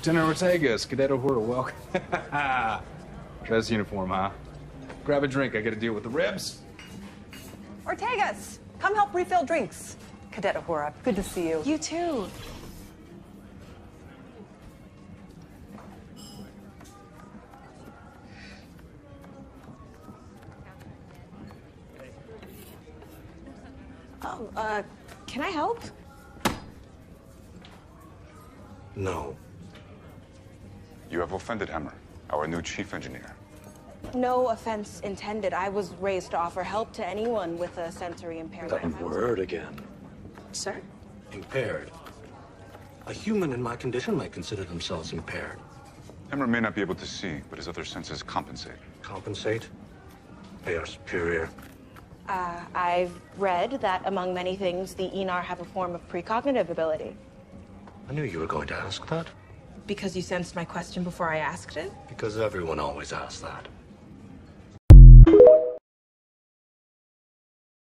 Lieutenant Ortegas, Cadet Uhura, welcome. Dress uniform, huh? Grab a drink, I gotta deal with the ribs. Ortegas, come help refill drinks. Cadet Uhura, good to see you. You too. Oh, can I help? No. You have offended Hammer, our new chief engineer. No offense intended. I was raised to offer help to anyone with a sensory impairment. That word again. Sir? Impaired. A human in my condition might consider themselves impaired. Hammer may not be able to see, but his other senses compensate. Compensate? They are superior. I've read that, among many things, the Enar have a form of precognitive ability. I knew you were going to ask that. Because you sensed my question before I asked it? Because everyone always asks that.